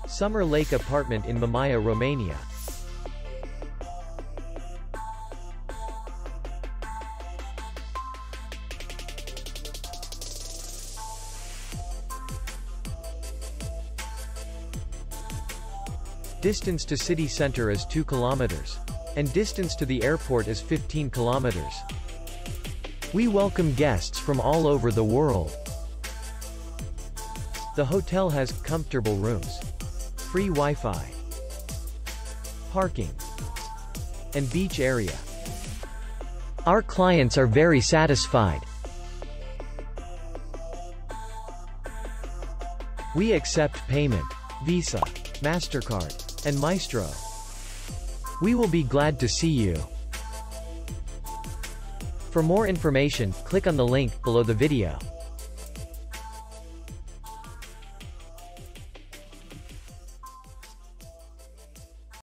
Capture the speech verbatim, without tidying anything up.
Summer Lake Apartment in Mamaia, Romania. Distance to city center is two kilometers. And distance to the airport is fifteen kilometers. We welcome guests from all over the world. The hotel has comfortable rooms, free Wi-Fi, parking, and beach area. Our clients are very satisfied. We accept payment, Visa, MasterCard, and Maestro. We will be glad to see you. For more information, click on the link below the video.